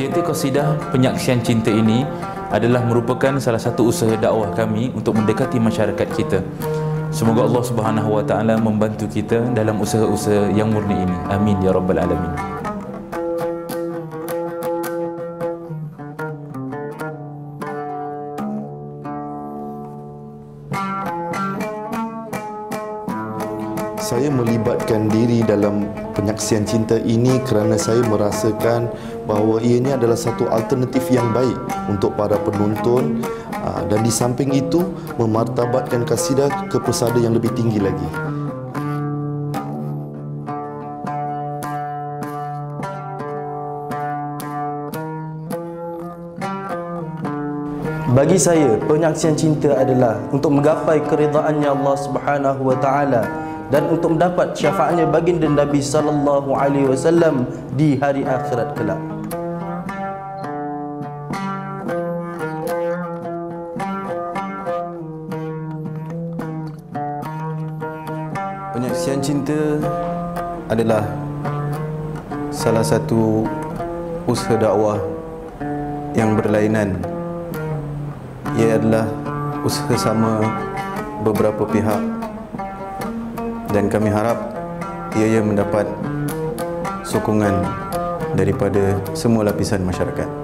Aktiviti qasidah penyaksian cinta ini adalah merupakan salah satu usaha dakwah kami untuk mendekati masyarakat kita. Semoga Allah Subhanahu wa taala membantu kita dalam usaha-usaha yang murni ini. Amin ya rabbal alamin. Saya melibatkan diri dalam penyaksian cinta ini kerana saya merasakan bahawa ianya adalah satu alternatif yang baik untuk para penonton, dan di samping itu memartabatkan kasidah ke pesada yang lebih tinggi lagi. Bagi saya, penyaksian cinta adalah untuk menggapai keridhaannya Allah Subhanahu wa taala dan untuk mendapat syafaatnya baginda Nabi sallallahu alaihi wasallam di hari akhirat kelak. Penyaksian cinta adalah salah satu usaha dakwah yang berlainan. Ia adalah usaha sama beberapa pihak dan kami harap ia mendapat sokongan daripada semua lapisan masyarakat.